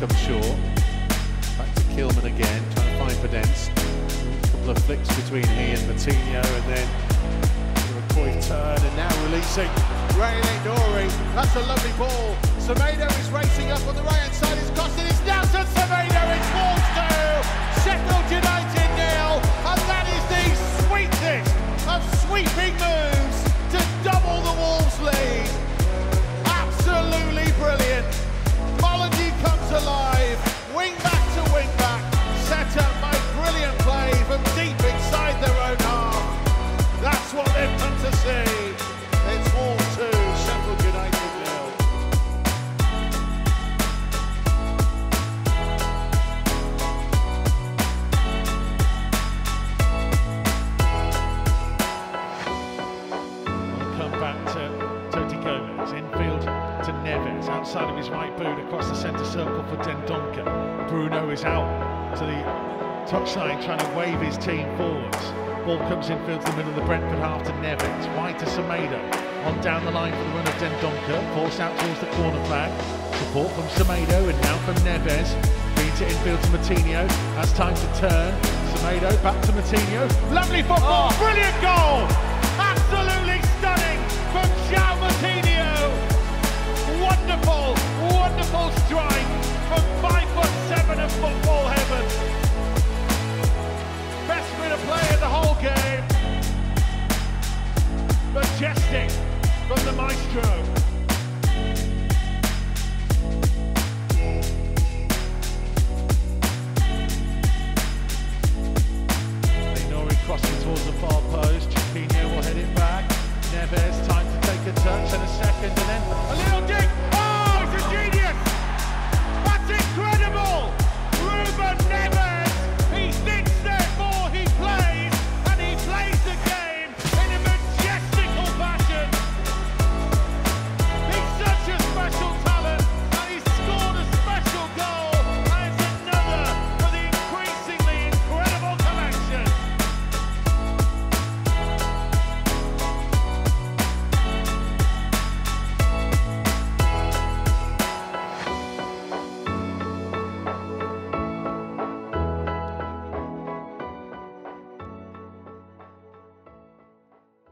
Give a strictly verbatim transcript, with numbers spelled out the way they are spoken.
comes short. Back to Kilman again, trying to find Podence. A couple of flicks between he and Moutinho, and then a quick turn, and now releasing Raul Jimenez. That's a lovely ball. Semedo is racing up on the right hand side. It's costing. It's Nelson Semedo. It's Wolves two, Sheffield United nil, and that is the sweetest of sweeping moves to double the Wolves lead. Absolutely brilliant. Molyneux comes alive. Wing back to wing back. Set up by brilliant play from deep inside their own half. That's what they've come to see. It's Wolves two, Sheffield United nil. We'll come back to Toti Gomez, infield to Neves, outside of his right boot, across the centre circle for Dendoncker. Bruno is out to the touchline, trying to wave his team forwards. Ball comes infield to the middle of the Brentford half to Neves, wide to Semedo, on down the line for the run of Dendoncker, forced out towards the corner flag. Support from Semedo and now from Neves. Feeds it infield to Moutinho, has time to turn. Semedo back to Moutinho, lovely football, oh. Brilliant goal! Absolutely stunning from Joao Moutinho! Wonderful, wonderful strike from five foot seven of football heaven. Best bit of play in the whole game. Majestic from the maestro. Nori crossing towards the far post. Chiquinho will head it back. Neves, time to take a touch and a second, and then a little